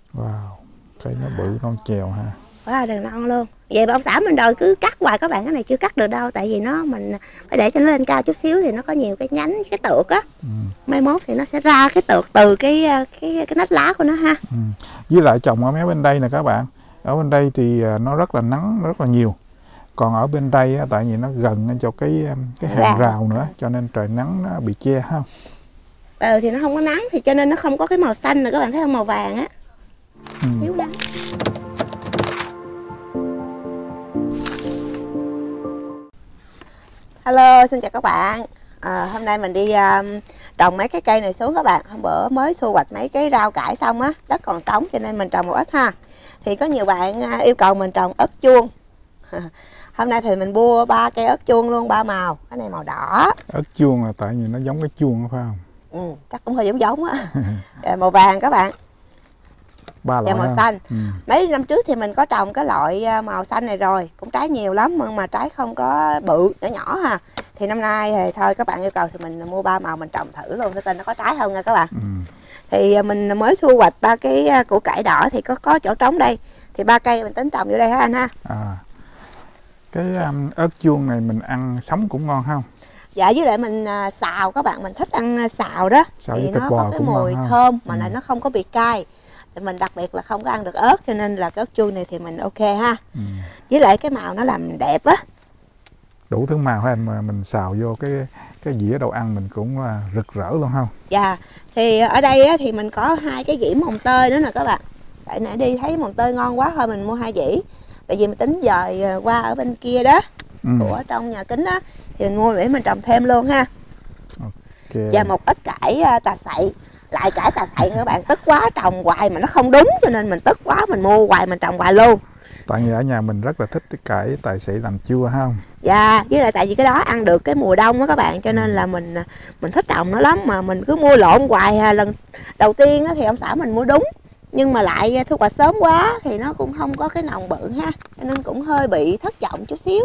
Wow, cây nó bự non chèo ha. Quá đừng non luôn. Vậy bà ông xã mình đòi cứ cắt hoài các bạn, cái này chưa cắt được đâu, tại vì mình phải để cho nó lên cao chút xíu thì nó có nhiều cái nhánh, cái tược á. Mai mốt thì nó sẽ ra cái tược từ cái nách lá của nó ha. Với lại trồng ở mé bên đây nè các bạn. Ở bên đây thì nó rất là nắng rất là nhiều. Còn ở bên đây tại vì nó gần cho cái hàng rào nữa, cho nên trời nắng nó bị che ha. Thì nó không có nắng thì cho nên nó không có cái màu xanh rồi các bạn thấy không, màu vàng á. Thiếu nắng. Hello, xin chào các bạn. Hôm nay mình đi trồng mấy cái cây này xuống các bạn. Hôm bữa mới thu hoạch mấy cái rau cải xong á, đất còn trống cho nên mình trồng một ít ha. Thì có nhiều bạn yêu cầu mình trồng ớt chuông. Hôm nay thì mình mua 3 cây ớt chuông luôn, 3 màu. Cái này màu đỏ. Ớt chuông là tại vì nó giống cái chuông phải không? Chắc cũng hơi giống á. Màu vàng các bạn. 3 loại và màu xanh. Mấy năm trước thì mình có trồng cái loại màu xanh này rồi, cũng trái nhiều lắm nhưng mà trái không có bự, nhỏ nhỏ ha. Thì năm nay thì thôi các bạn yêu cầu thì mình mua 3 màu mình trồng thử luôn để coi nó có trái không nha các bạn. Thì mình mới thu hoạch 3 cái củ cải đỏ thì có chỗ trống đây. Thì 3 cây mình tính trồng vô đây hả anh ha? Cái ớt chuông này mình ăn sống cũng ngon không? Dạ, với lại mình xào các bạn, mình thích ăn xào đó. Xào thì nó có cái mùi thơm mà lại nó không có bị cay. Thì mình đặc biệt là không có ăn được ớt cho nên là cái ớt chuông này thì mình ok ha. Với lại cái màu nó làm đẹp á. Đủ thứ màu ha, mà mình xào vô cái dĩa đồ ăn mình cũng rực rỡ luôn không? Dạ, thì ở đây á, thì mình có 2 cái dĩ mồng tơi nữa nè các bạn. Tại nãy đi thấy mồng tơi ngon quá thôi mình mua 2 dĩ. Tại vì mình tính dời qua ở bên kia đó, của trong nhà kính á, thì mình mua để mình trồng thêm luôn ha. Và một ít cải tà sậy. Lại cải tà sậy các bạn, tức quá trồng hoài mà nó không đúng cho nên mình tức quá mình mua hoài mình trồng hoài luôn. Tại vì ở nhà mình rất là thích cái cải tà sậy làm chua không? Dạ, với lại tại vì cái đó ăn được cái mùa đông đó các bạn, cho nên là mình thích trồng nó lắm mà mình cứ mua lộn hoài. Lần đầu tiên thì ông xã mình mua đúng, nhưng mà lại thu hoạch sớm quá thì nó cũng không có cái nòng bự ha, cho nên cũng hơi bị thất vọng chút xíu.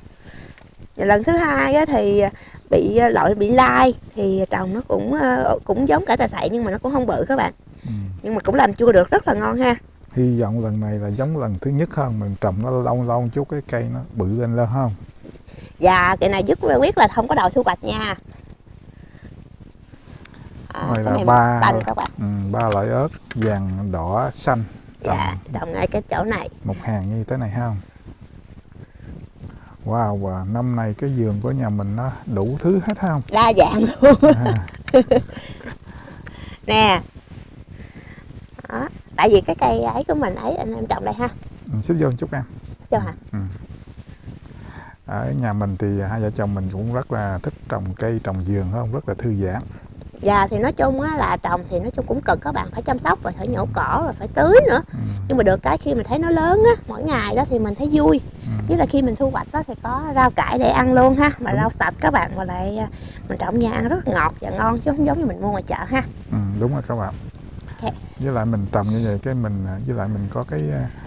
Và lần thứ hai thì bị lai thì trồng nó cũng giống cả tà sậy nhưng mà nó cũng không bự các bạn. Nhưng mà cũng làm chua được rất là ngon ha. Hy vọng lần này là giống lần thứ nhất hơn, mình trồng nó lâu lâu chút cái cây nó bự lên không? Dạ, cây này dứt quyết là không có đòi thu hoạch nha. Này là 3 loại ớt vàng, đỏ, xanh. Dạ, trồng ngay cái chỗ này. Một hàng như thế này không? Wow, và năm nay cái vườn của nhà mình nó đủ thứ hết không? Đa dạng luôn. Nè. Đó, tại vì cái cây ấy của mình ấy anh em trồng đây ha. Xích vô một chút em. Cho hả? Ở nhà mình thì hai vợ chồng mình cũng rất là thích trồng cây, trồng vườn không? Rất là thư giãn. Dạ, thì nói chung á, là trồng thì nói chung cũng cực các bạn, phải chăm sóc rồi phải nhổ cỏ rồi phải tưới nữa. Nhưng mà được cái khi mình thấy nó lớn á, mỗi ngày đó thì mình thấy vui. Với là khi mình thu hoạch đó thì có rau cải để ăn luôn ha, mà rau sạch các bạn, mà lại mình trồng nhà ăn rất ngọt và ngon chứ không giống như mình mua ngoài chợ ha. Đúng rồi các bạn. Với lại mình trồng như vậy với lại mình có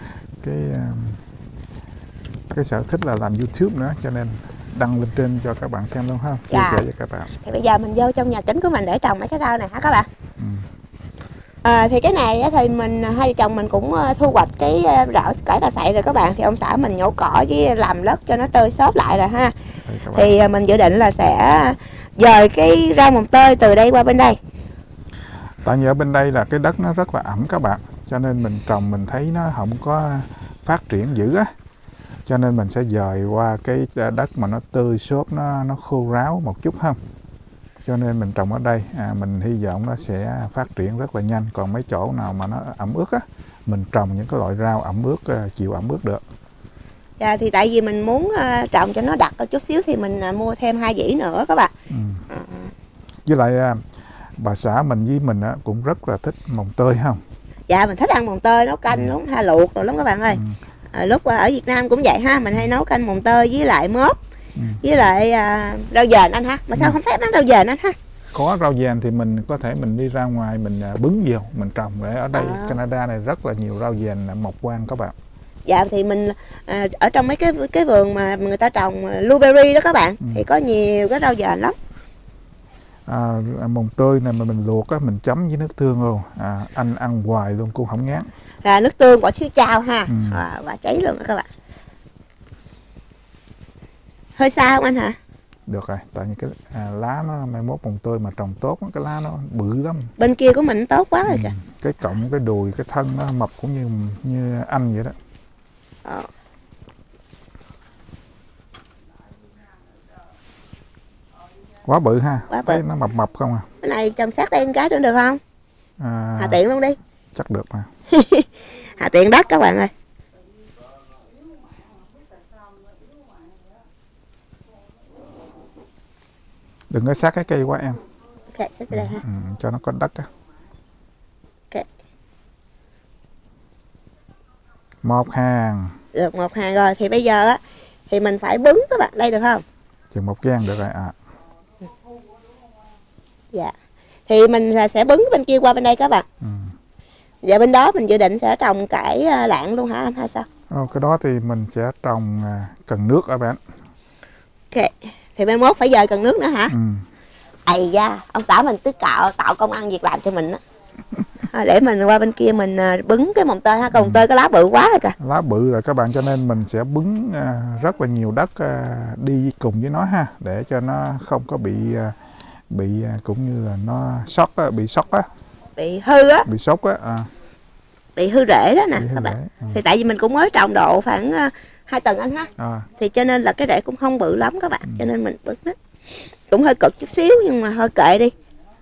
cái sở thích là làm YouTube nữa, cho nên đăng lên trên cho các bạn xem luôn ha, chia sẻ với các bạn. Thì bây giờ mình vô trong nhà kính của mình để trồng mấy cái rau này hả các bạn. Thì cái này thì hai vợ chồng mình cũng thu hoạch cái rau cải tà sậy rồi các bạn, thì ông xã mình nhổ cỏ với làm đất cho nó tơi xốp lại rồi ha. Thì mình dự định là sẽ dời cái rau mồng tơi từ đây qua bên đây. Tại vì ở bên đây là cái đất nó rất là ẩm các bạn, cho nên mình trồng mình thấy nó không có phát triển dữ á, cho nên mình sẽ dời qua cái đất mà nó tươi xốp, nó khô ráo một chút không, cho nên mình trồng ở đây. Mình hy vọng nó sẽ phát triển rất là nhanh. Còn mấy chỗ nào mà nó ẩm ướt á, mình trồng những cái loại rau ẩm ướt, chịu ẩm ướt được. Dạ, thì tại vì mình muốn trồng cho nó đặc chút xíu thì mình mua thêm 2 dĩ nữa các bạn. Với lại bà xã mình với mình cũng rất là thích mồng tơi không? Dạ, mình thích ăn mồng tơi, nấu canh lắm, hay luộc rồi lắm các bạn ơi. Lúc ở Việt Nam cũng vậy ha, mình hay nấu canh mồng tơi với lại mớp, với lại rau dền anh ha. Mà sao không thấy bán rau dền anh ha? Có rau dền thì mình có thể mình đi ra ngoài mình bứng vô mình trồng. Để ở đây Canada này rất là nhiều rau dền mọc quang các bạn. Dạ, thì mình ở trong mấy cái vườn mà người ta trồng blueberry đó các bạn, thì có nhiều cái rau dền lắm. Mồng tơi này mà mình luộc á, mình chấm với nước tương luôn, anh ăn hoài luôn cũng không ngán. Là nước tương bỏ xíu chao ha. Và cháy luôn đó các bạn. Hơi xa không anh hả? Được rồi, tại vì cái lá nó mai mốt mồng tơi mà trồng tốt, cái lá nó bự lắm. Bên kia của mình tốt quá rồi kìa. Cái cọng, cái đùi, cái thân nó mập cũng như anh vậy đó. Quá bự ha, Quá bự. thấy nó mập mập không à. Cái này trồng sát đây cái nữa được không? Hà tiện luôn đi. Chắc được mà. Hà tiện đất các bạn ơi. Đừng có sát cái cây quá em. Ok, sát đây ha. Cho nó có đất á. Ok. Một hàng. Được một hàng rồi thì bây giờ á thì mình phải bứng các bạn, đây được không? Chừng một gang được rồi ạ. Dạ. Thì mình sẽ bứng bên kia qua bên đây các bạn. Dạ bên đó mình dự định sẽ trồng cải lạng luôn hả anh hay sao? Cái đó thì mình sẽ trồng cần nước ở bạn. Ok. Thì mai mốt phải dời cần nước nữa hả? Ây da, ông xã mình tức tạo công ăn việc làm cho mình đó. Để mình qua bên kia mình bứng cái mồng tơi ha, còn mồng tơi cái lá bự quá rồi kìa. Lá bự rồi các bạn, cho nên mình sẽ bứng rất là nhiều đất đi cùng với nó ha, để cho nó không có bị cũng như là nó sốc á, bị sốc á. Bị hư á. Bị sốc á. Bị hư rễ đó nè các bạn. Thì tại vì mình cũng mới trồng độ khoảng 2 tuần anh ha. Thì cho nên là cái rễ cũng không bự lắm các bạn, cho nên mình bứng đó. Cũng hơi cực chút xíu nhưng mà thôi kệ đi.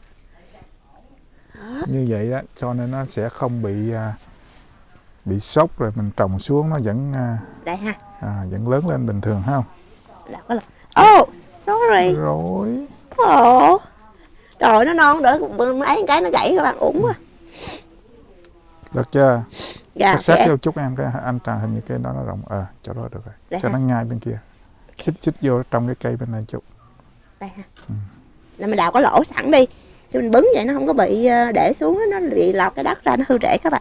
Đó. Như vậy đó, cho nên nó sẽ không bị sốc, rồi mình trồng xuống nó vẫn đây ha. Vẫn lớn lên bình thường không? Sorry. Rồi. Trời nó non đỡ ấy cái nó gãy các bạn, uổng quá. Được chưa? Dạ. Sát vô chút em, cái anh trà hình như cái đó nó rộng. Chỗ đó được rồi. Đây cho ha. nó ngay bên kia. Xích vô trong cái cây bên này chút. Đây ha. Là mình đào có lỗ sẵn đi. Thì mình bứng vậy nó không có bị để xuống, nó bị lọt cái đất ra, nó hư rễ các bạn.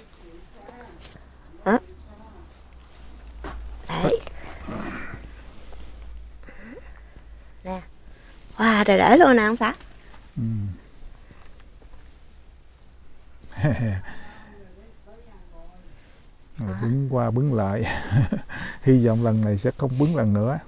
Đó. Đấy. Nè. Wow, trời rễ luôn nè ông xã. Bứng qua bứng lại. Hy vọng lần này sẽ không bứng lần nữa.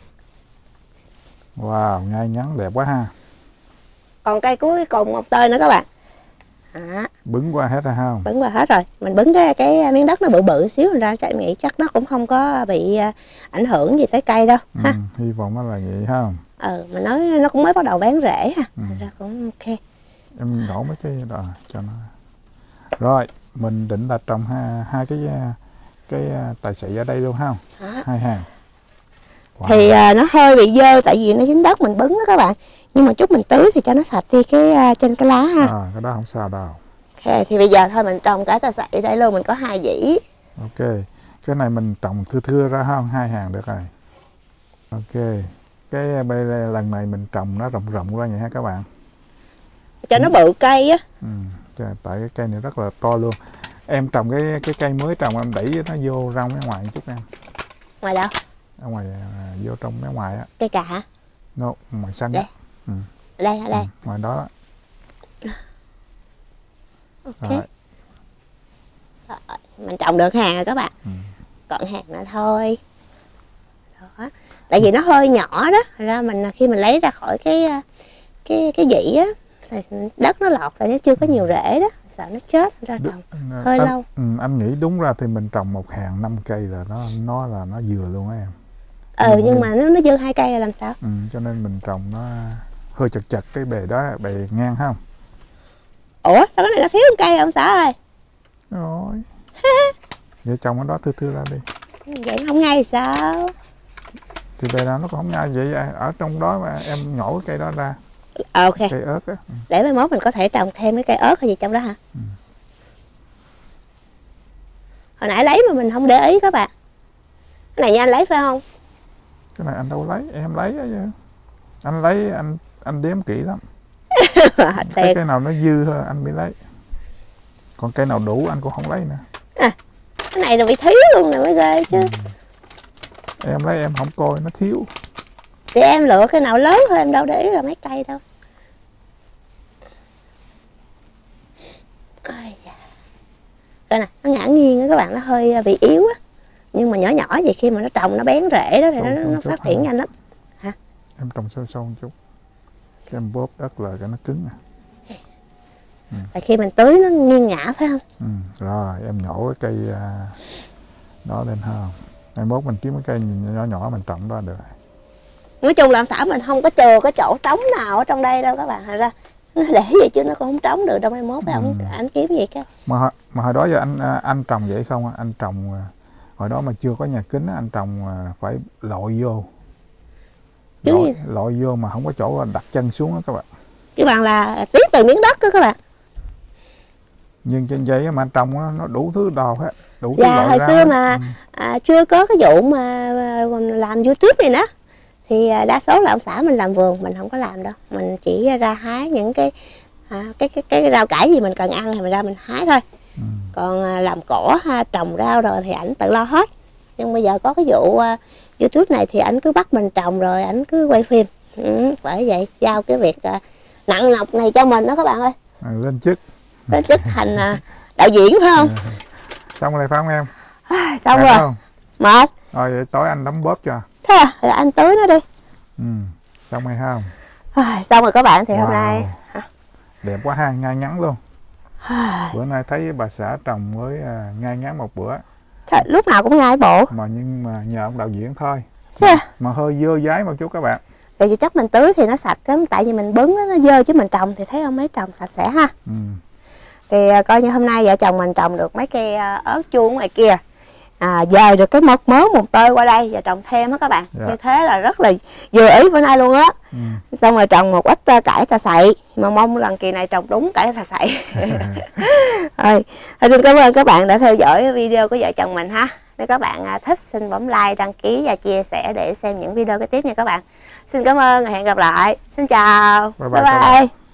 Wow, ngay ngắn đẹp quá ha. Còn cây cuối cùng một tơi nữa các bạn. Bứng qua hết rồi không? Bứng qua hết rồi. Mình bứng cái miếng đất nó bự bự xíu ra, chắc em nghĩ chắc nó cũng không có bị ảnh hưởng gì tới cây đâu ha. Hy vọng nó là vậy không? Mình nói nó cũng mới bắt đầu bén rễ ha. Ra cũng ok. Em đổ mấy cái đó cho nó. Rồi, mình định là trồng hai cái tài xị ở đây luôn không? 2 hàng. Wow. Thì nó hơi bị dơ tại vì nó dính đất mình bứng đó các bạn. Nhưng mà chút mình tưới thì cho nó sạch đi cái trên cái lá ha. Cái đó không sao đâu. Ok, thì bây giờ thôi mình trồng cả tài xị đây luôn, mình có 2 dĩ. Ok, cái này mình trồng thưa ra không? 2 hàng được rồi. Ok, cái bây lần này mình trồng nó rộng ra vậy ha các bạn. Cho nó bự cây á. Tại cái cây này rất là to luôn. Em trồng cái cây mới trồng, em đẩy nó vô ra mấy ngoài chút em. Ngoài đâu? Ở ngoài vô trong mấy ngoài á. Cây cà hả? Ngoài xanh đây. Đây hả? Đây. Ngoài đó đó. Ok. Rồi, mình trồng được hàng rồi các bạn. Còn hàng nữa thôi. Đó. Tại vì nó hơi nhỏ đó, ra mình khi mình lấy ra khỏi cái dĩ á, đất nó lọt rồi, nó chưa có nhiều rễ đó, sợ nó chết ra trồng hơi lâu. Anh nghĩ đúng ra thì mình trồng một hàng 5 cây là nó vừa luôn á em. Nhưng mà nó dư 2 cây là làm sao? Cho nên mình trồng nó hơi chật cái bề đó, bề ngang không? Ủa sao cái này nó thiếu một cây ông xã ơi? Rồi. Vậy trồng ở đó thưa ra đi. Vậy không ngay sao? Thì bề nào nó cũng không ngay vậy, ở trong đó mà em nhổ cái cây đó ra. Ok. Cây ớt á. Để mai mốt mình có thể trồng thêm cái cây ớt hay gì trong đó hả? Hồi nãy lấy mà mình không để ý các bạn. Cái này nha anh lấy phải không? Cái này anh đâu lấy, em lấy á. Anh lấy anh đếm kỹ lắm. Cái nào nó dư thôi anh mới lấy. Còn cây nào đủ anh cũng không lấy nữa. Cái này là bị thiếu luôn nè mới ghê chứ. Em lấy em không coi nó thiếu. Thì em lựa cái nào lớn thôi, em đâu để ý là mấy cây đâu. Coi nè, nó ngả nghiêng đó các bạn, nó hơi bị yếu á. Nhưng mà nhỏ nhỏ vậy khi mà nó trồng nó bén rễ đó thì nó phát triển nhanh lắm. Hả? Em trồng sâu sâu một chút. Cái em bóp đất là cái nó cứng nè. Và khi mình tưới nó nghiêng ngả phải không? Rồi em nhổ cái cây đó lên ha. Em mốt mình kiếm cái cây nhỏ nhỏ mình trồng đó được. Nói chung là ông xã mình không có chừa cái chỗ trống nào ở trong đây đâu các bạn. Thật ra nó để vậy chứ nó cũng không trống được đâu, mai mốt anh kiếm gì cái. Mà hồi đó giờ anh trồng vậy không? Anh trồng hồi đó mà chưa có nhà kính anh trồng phải lội vô. Lội vô mà không có chỗ đặt chân xuống đó các bạn. Các bạn là tiến từ miếng đất đó các bạn. Nhưng trên giấy mà anh trồng nó đủ thứ đồ hết, đủ thứ loại hồi rau xưa mà chưa có cái vụ mà làm YouTube này đó thì đa số là ông xã mình làm vườn, mình không có làm đâu, mình chỉ ra hái những cái rau cải gì mình cần ăn thì mình ra mình hái thôi. Còn làm cỏ trồng rau rồi thì ảnh tự lo hết. Nhưng bây giờ có cái vụ YouTube này thì ảnh cứ bắt mình trồng rồi ảnh cứ quay phim. Bởi vậy giao cái việc nặng nhọc này cho mình đó các bạn ơi. Lên chức Thành đạo diễn phải không? Xong rồi phải không em? Xong rồi không? Mệt Rồi vậy tối anh đấm bóp cho. Thế rồi anh tưới nó đi. Xong rồi không? Xong rồi các bạn thì hôm nay đẹp quá ha, ngay ngắn luôn. Bữa nay thấy bà xã trồng với ngay ngắn một bữa. Trời, lúc nào cũng ngay bộ. Nhưng mà nhờ ông đạo diễn thôi. Chứ mà hơi dơ dái một chút các bạn. Thì chắc mình tưới thì nó sạch lắm, tại vì mình bứng nó dơ, chứ mình trồng thì thấy không, mấy trồng sạch sẽ ha. Thì coi như hôm nay vợ chồng mình trồng được mấy cây ớt chuông ngoài kia, dời được cái mớ mùng tơi qua đây và trồng thêm á các bạn. Như thế là rất là vừa ý bữa nay luôn á. Xong rồi trồng một ít cải xà xậy, mà mong lần kỳ này trồng đúng cải xà xậy. Rồi, xin cảm ơn các bạn đã theo dõi video của vợ chồng mình ha. Nếu các bạn thích xin bấm like, đăng ký và chia sẻ để xem những video kế tiếp nha các bạn. Xin cảm ơn và hẹn gặp lại. Xin chào. Bye bye.